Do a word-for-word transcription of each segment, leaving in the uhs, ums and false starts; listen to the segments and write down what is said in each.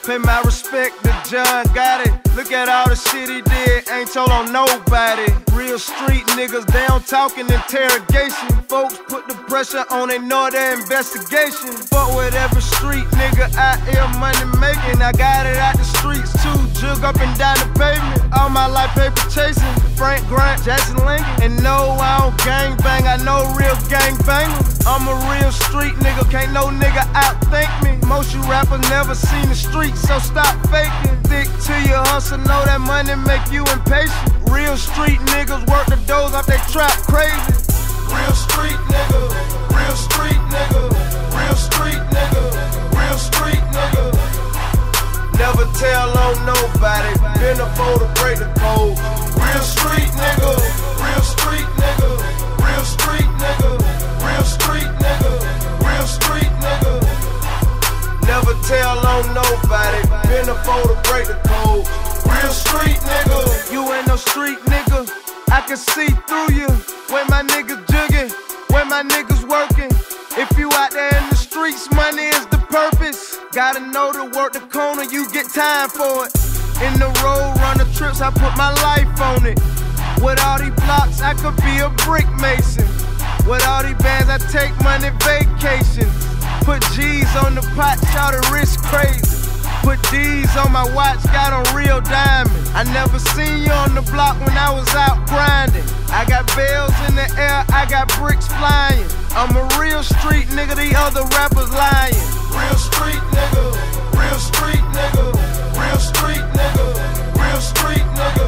Pay my respect to John Gotti. Look at all the shit he did, ain't told on nobody. Real street niggas, they don't talk in interrogation. Folks put the pressure on, they know their investigation. Fuck with every street nigga out here money making. I got it out the streets too, jug up and down the pavement. All my life paper chasing, Frank Grant, Jackson Lincoln. And no, I don't gang bang, I know real gang bangers. I'm a real street nigga, can't no nigga outthink me. Most you rappers never seen the streets, so stop faking. Stick to your hustle, know that money make you impatient. Real street niggas work the doors off they trap crazy. Real street nigga, real street nigga, real street nigga, real street nigga. Never tell on nobody, been a foe to break the code. Real street nigga, real street nigga, real street nigga, real street nigga, real street nigga. Never tell on nobody, been a foe to break the code. Real street nigga, you ain't no street nigga, I can see through you. When my niggas jugging, when my niggas working. If you out there in the streets, money is the purpose. Gotta know to work the corner, you get time for it. In the road, run the trips, I put my life on it. With all these blocks, I could be a brick mason. With all these bands, I take money vacations. Put G's on the pot, shout it wrist crazy. Put D's on my watch, got on real diamonds. I never seen you on the block when I was out grinding. I got bells in the air, I got bricks flying. I'm a real street nigga, the other rappers lying. Real street nigga, real street nigga, real street nigga, real street nigga.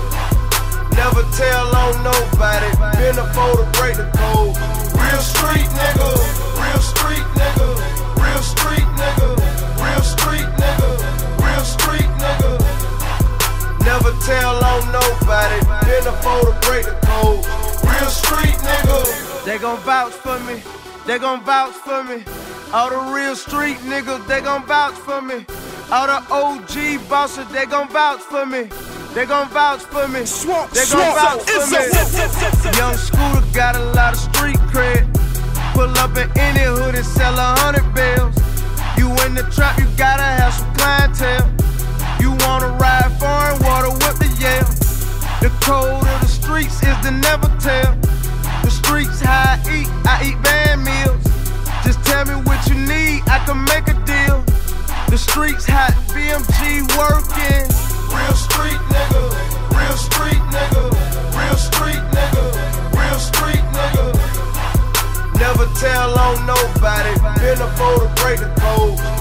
Never tell on nobody, been a foe to break the code. Real street nigga, real street nigga, real street nigga, real street nigga, real street nigga. Never tell on nobody, been a foe to break the code. Real street nigga. They gon' vouch for me, they gon' vouch for me. All the real street niggas, they gon' vouch for me. All the O G bosses, they gon' vouch for me. They gon' vouch for me, Swamp, they gon' swamp, vouch for me. a Young Scooter got a lot of street cred. Pull up in any hood and sell a hundred bills. You in the trap, you gotta have some clientele. You wanna ride foreign water, whip the Yale. The code of the streets is to never tell. The streets how I eat, I eat band meals. Just tell me what you need, I can make a deal. The streets hot, B M G working. Real street nigga, real street nigga, real street nigga, real street nigga. Never tell on nobody, been a foe to break the code.